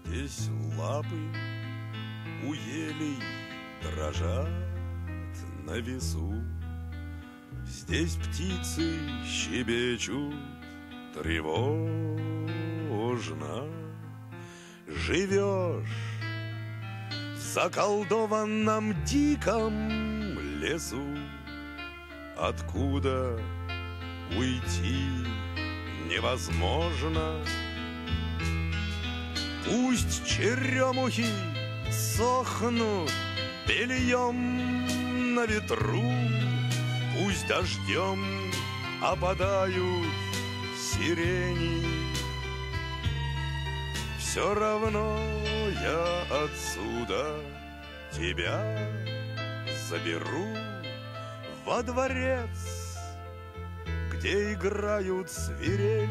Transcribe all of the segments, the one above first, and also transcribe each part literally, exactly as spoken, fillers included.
Здесь лапы у елей дрожат на весу. Здесь птицы щебечут тревожно. Живешь в заколдованном диком лесу, откуда уйти невозможно. Пусть черемухи сохнут бельем на ветру, пусть дождем опадают сирени, все равно я отсюда тебя заберу во дворец, где играют свирели.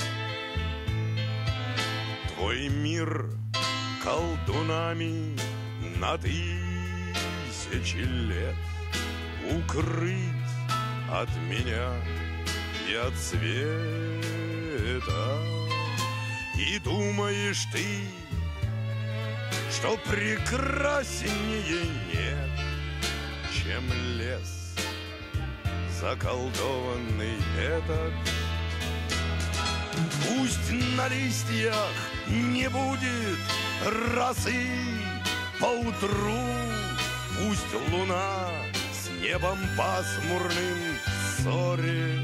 Твой мир колдунами на тысячи лет укрыть от меня и от света. И думаешь ты, что прекраснее нет, чем лес заколдованный этот. Пусть на листьях не будет росы поутру, пусть луна с небом пасмурным в ссоре,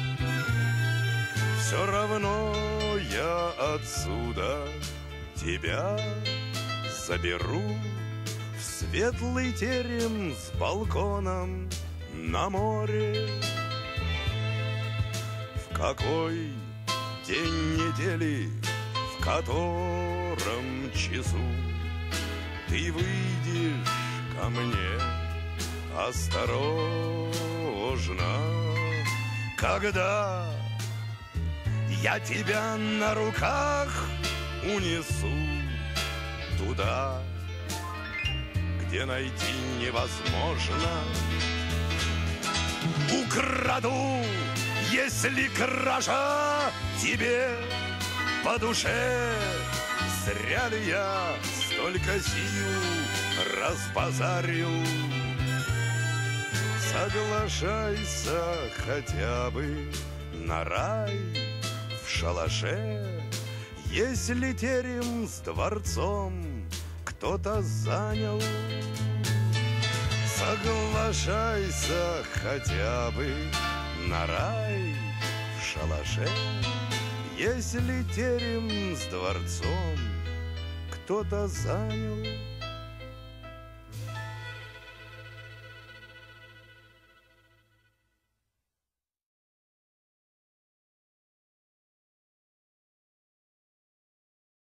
все равно я отсюда тебя заберу в светлый терем с балконом на море. В какой день недели, в котором часу ты выйдешь ко мне осторожно, когда я тебя на руках унесу туда, где найти невозможно. Украду, если кража тебе по душе. Зря ли я столько сил разбазарил? Соглашайся хотя бы на рай в шалаше, если терем с дворцом кто-то занял. Соглашайся хотя бы на рай в шалаше, если терем с дворцом кто-то занял.